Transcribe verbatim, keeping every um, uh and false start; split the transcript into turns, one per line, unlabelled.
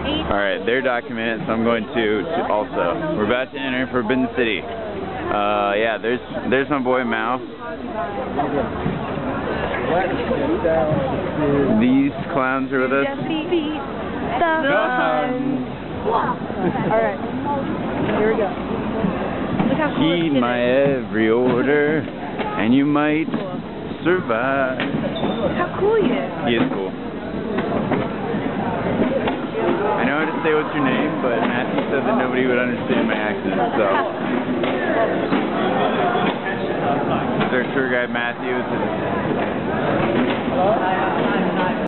Alright, they're documented, so I'm going to, to also. We're about to enter Forbidden City. Uh, yeah, there's there's my boy Mao. These clowns are with us.
Alright, here we go. Look how cool
Heed my every order, and you might survive.
How cool he is.
He is cool. I know how to say what's your name, but Matthew said that nobody would understand my accent, so. This is our tour guide Matthew.